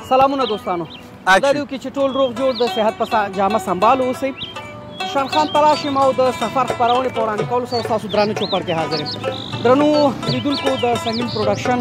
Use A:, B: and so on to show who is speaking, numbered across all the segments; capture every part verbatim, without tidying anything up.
A: سلامونه دوستانو دا دیو کې چې ټول روغ جوړ د صحت په جامه سنبال اوسئ شان خان تلاش یم او د سفر خپرونې په وړاندې کولو سره ستاسو درانه چوپړ کې حاضر یم درنو لیدونکو د سنګین پروډکشن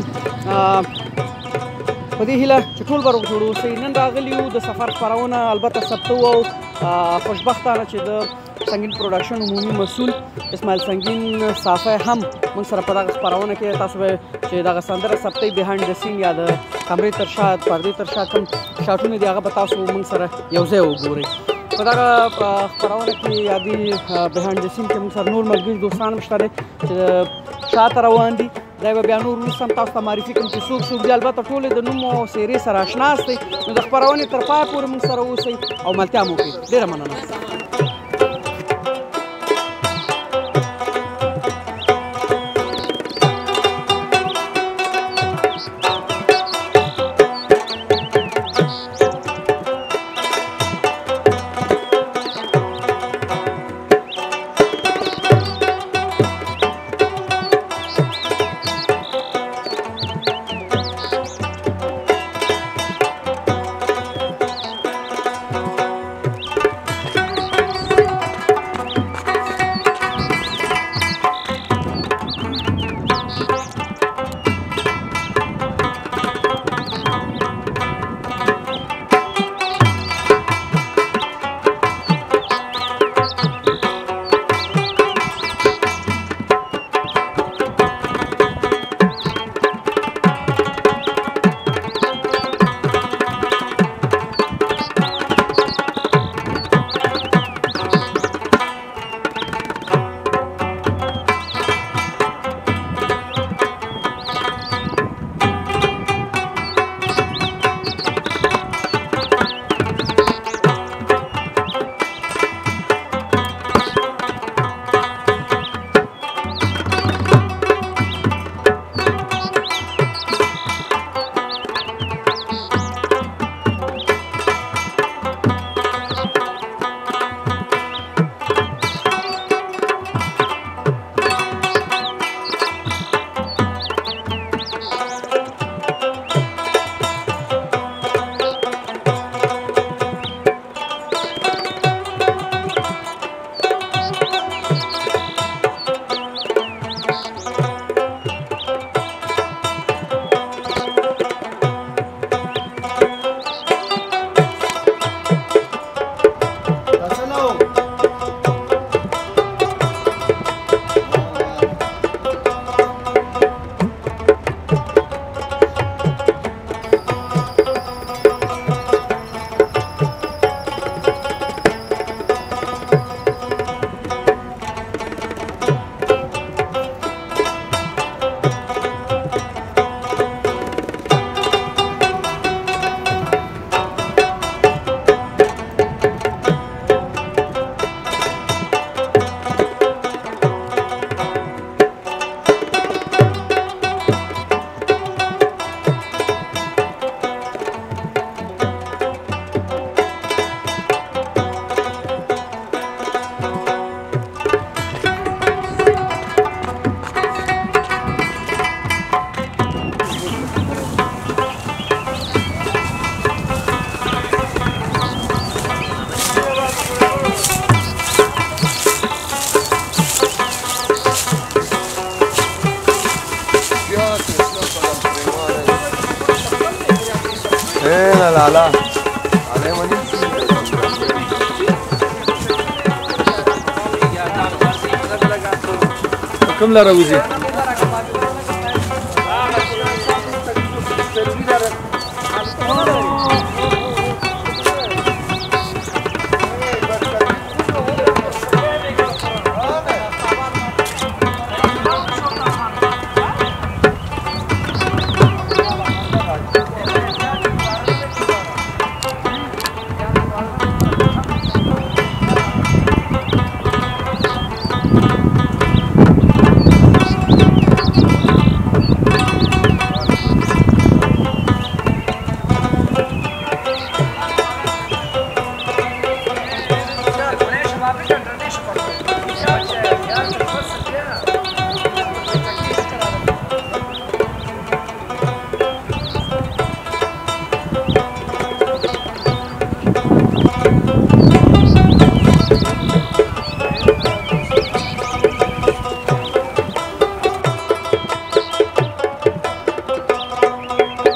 A: په دې هیله چې ټول به روغ جوړ اوسئ نن راغلي یو د سفر خپرونه البته ثبتو او خوشبختانه چې د سنگین پروډکشن عمومي مسؤل اسماعیل سنگین صافی هم موږ سره په دغه خپرونه کې تاسو به چې دغه سندره ثبتئ بهاینډ د سین یا د کمرې تر شا پردې تر شا کوم شاټونه دي هغه به تاسو موږ سره یو ځای وګورئ په دغه خپرونه کې یا دې بهاینډ د سین کې موږ سره نور ملګري دوستان هم شته دی چې شاته روان دي دا به بیا نور وروسته هم تاسو ته معرفي کړم چې څوک څوک دي البته ټول د نوم او څېرې سره اشنا یاستئ نو د خپرونې تر پایه پورې موږ سره اوسئ او ملتیا مو وکړئ ډېره مننه
B: لالا کوم لاره وځي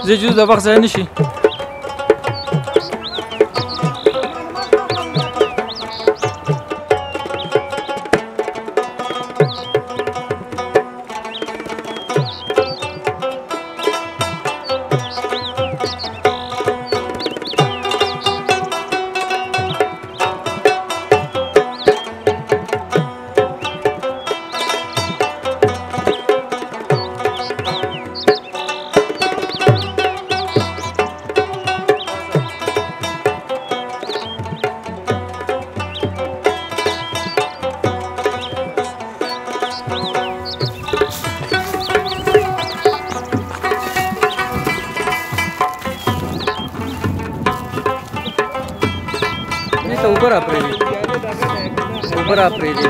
B: زه جوز د وخت ځای نشي ऊपर आ पड़ेगी ऊपर आ पड़ेगी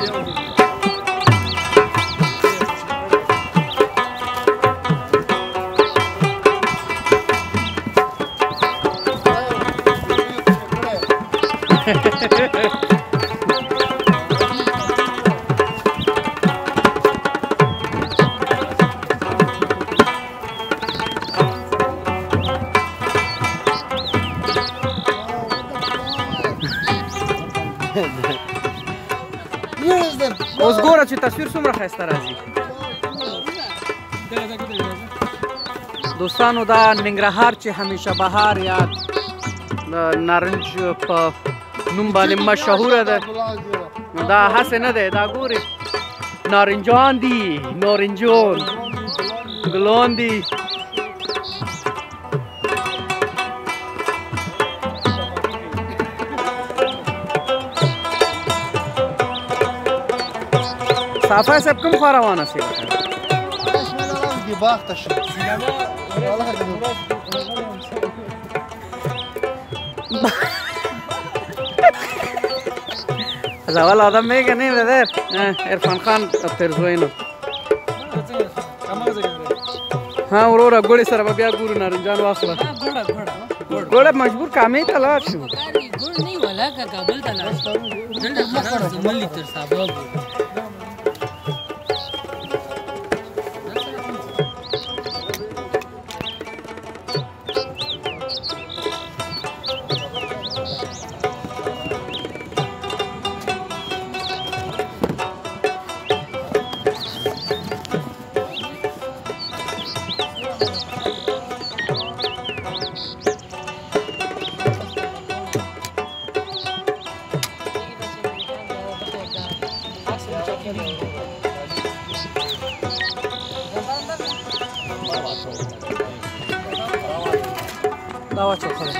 B: اوس ګوره چې تصویر څومره ښایسته راځي دوستانو دا ننګرهار چې همیشه بهار یا نارنج په نوم باندې مشهوره ده دا هسې نه دی دا ګورې نارنجان دي نارنجان ګلان دي صافه صاحب کوم خوا روانه سي
C: باغ ته شو
A: اول آدم میگه نه بدر عرفان خان پرزوینو ها وروره ګوړې سره به بیا ګورو نارنجان واخله ګوړه مجبور کامې ته لاړ شو
D: ګوړ نه ولا کا کابل ته لاړ شو دلته خراب زملي تر سبب
A: دا واچو خره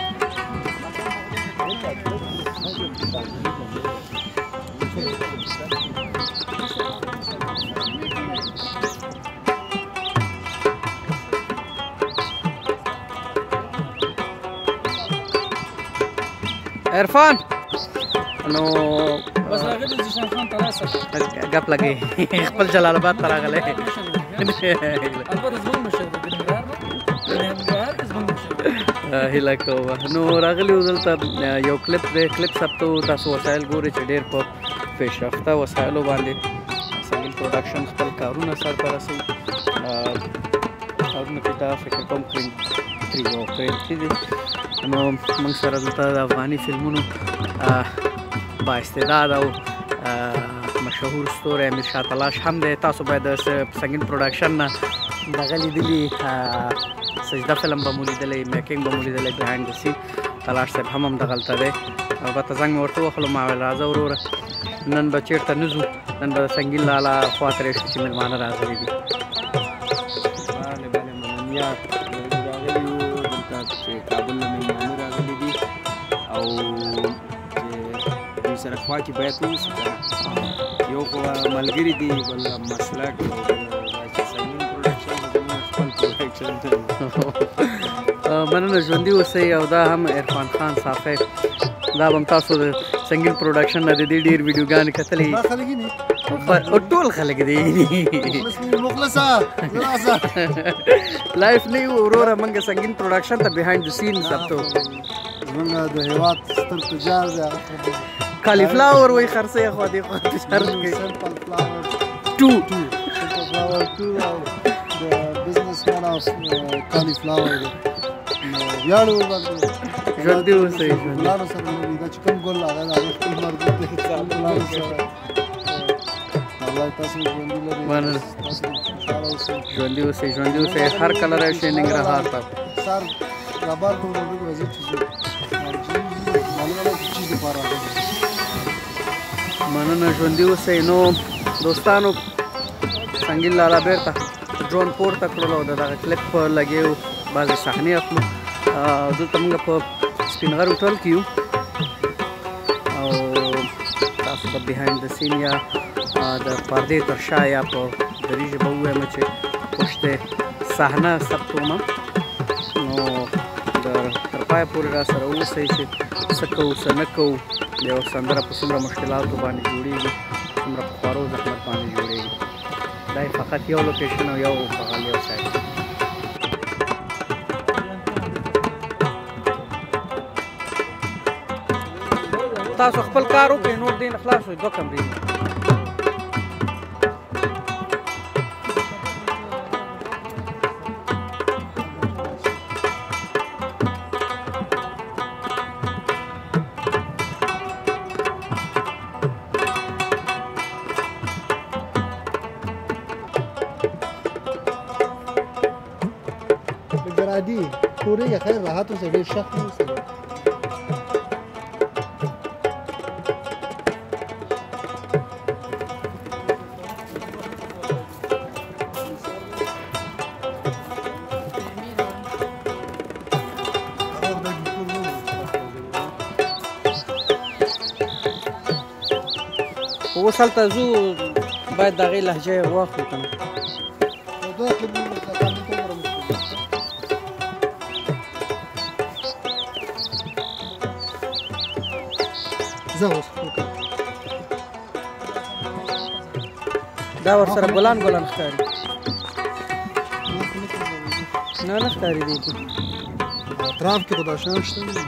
A: عرفان نو
D: بس راغلی زیشان خان تراسه
A: غپ لګي خپل جلال آباد ته راغلی
D: البته زموږ مشر د ننګرهار نه ننګرهار زموږ مشر
A: هیله کوه نو راغلی دلته یو کلیپ دی کلیپ ثبتو تاسو وسایل ګورئ چې ډېر په پیشرفته وسایلو باندې سنګین پروډکشن خپل کارونه سرته رسوي کارونه کې دا فکر کوم کرین یو کرین دي نو موږ سره دلته د افغاني فلمونو با استعداد او مشهور ستوری امیر شاه تلاش هم دی تاسو باید د سنګین پروډکشن نه دغه لیدلي سجده فلم به مو لیدلی میکینګ به مو لیدلی بیهایند د سین تلاش صاحب هم همدغلته دی البته زنګ مې ورته ووهلو ما ویل راځه وروره نن به چېرته نه ځو نن به د سنګین لالا خوا ته راشو چې مېلمانه راغلي دي
B: بله بله مننیات راغلي یو دلته چې کابل نه مېلمانه راغلي دي او چې دوی سره خوا کې باید واوسو یو خو ملګري دي بل مسلک
A: مننه ژوندي اوسئ او دا هم عرفان خان صافی دا به هم تاسو د سنګین پروډکشن نه د دې ډېر ویډیوګانې کتلې ټول خلک دي لایف نه یو وروره موږ سنګین پروډکشن ته بیهایند د سین ثبتو
C: زمونږ د هېواد ستر تجار دی
A: کالیفلاور وایي خرڅوي خوا دې خوا تجارت کوي
C: سمپل فلاور
A: ټو
C: سمپل فلاور ټو او د بزنس مین آف کالیفلاور دی ویاړ وباسو
A: ژوندي اوسئ ژوندي
C: ګلانو سره نو دا چې کوم ګل هغه د هغه خپل مرګ دی ګلانو سره الله تاسو ژوندي لري
A: مننه
C: تاسو خوشاله اوسئ
A: ژوندي اوسئ ژوندي اوسئ هر کله راشئ ننګرهار ته
C: سر رابار ته ورغلو راځي چې معلومه ده چې لپاره
A: مننه ژوندي اوسئ. نو دوستانو سنگین لالا بیرته ډرون پورته کړلو او د دغه کلیپ لګیو بعضې صحنې اخلو. دلته موږ په سپین غر هوټل کې یو او تاسو ته بهایند د سین یا د پردې تر شا یا په دري ژبه ووایم چې پشت صحنه ثبتومه. نو د تر پایه پورې را سره اوسئ چې څه کوو څه نه کوو. د یو سندره په څومره مشکلاتو باندې جوړېږي، څومره په خوارو زحمت باندې جوړېږي. دا یې فقط یو لوکیشن او یو فعال یو سایډ. تاسو خپل کار وکړئ، نور دې نه خلاص وي. دوه کمرې دي.
C: عادي پورې یا خیر راحت اوسه ډېر شخص نه اوسه.
A: اوس هلته ځو باید د هغې لهجه یې واخلو که نه. دا ورسره ګلان ګلان ښکاري. نه نه ښکاري دی کې
C: اطراف کې خو دا شیان شته نه.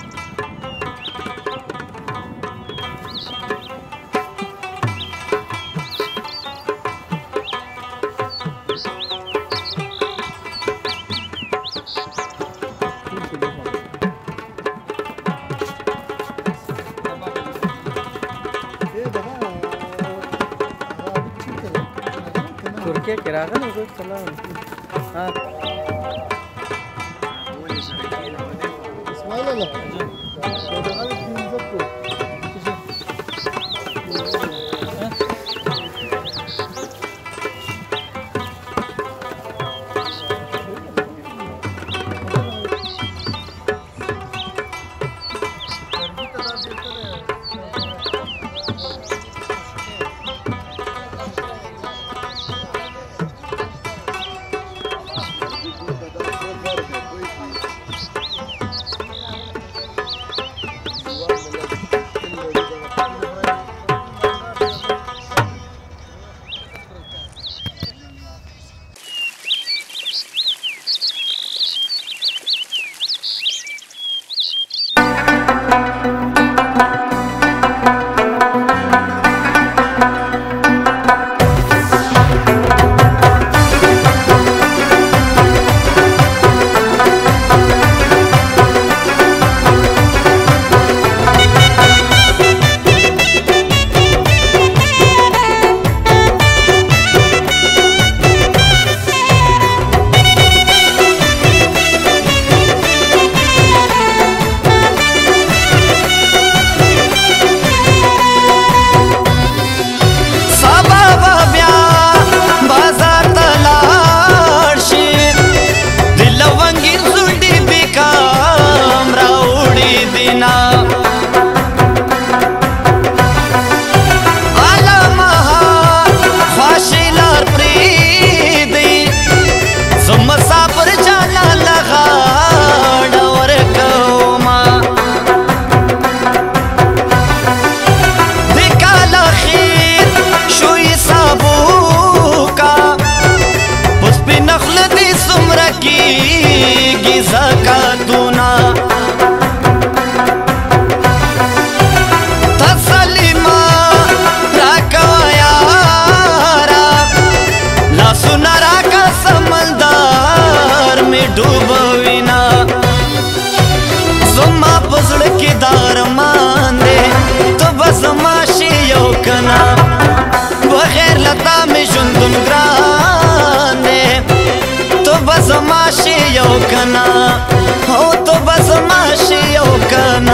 A: ترکیه کې راغلی زه سلام
C: اسماعیل الله
E: पसड़ की दार मांदे तो बस माशी यो कना बगैर लता में जुंदुन ग्रांदे तो बस माशी यो कना हो तो बस माशी यो कना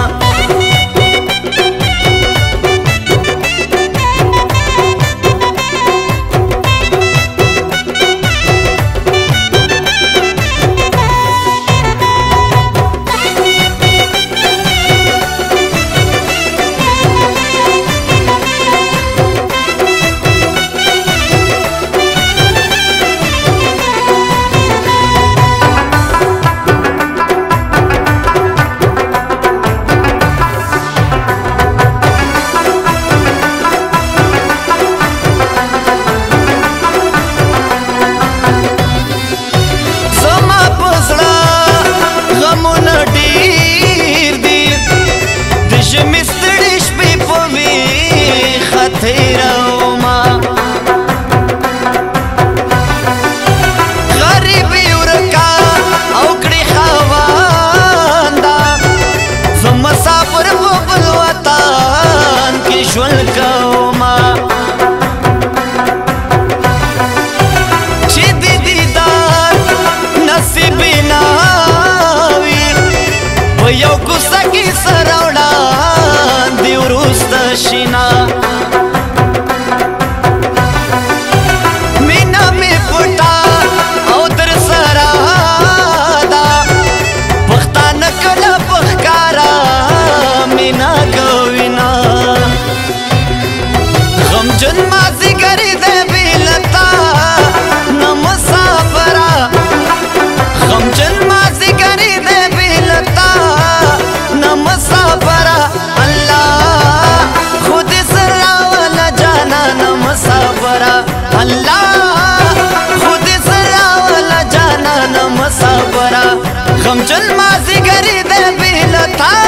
E: यो गुस्सा की सरौड़ा दिवरुस्त शिना मीना में पुटा औदर सरादा पख्ता नकला पखकारा मीना गविना गम जन माजी करी दे बिलता न मुसाफरा गम जन माजी करी दे बिलता मुसाफरा अल्लाह खुद सरा वाला जाना न मुसाफरा अल्लाह खुद सरा वाला जाना न मुसाफरा गम चल माजी करी दे बिलता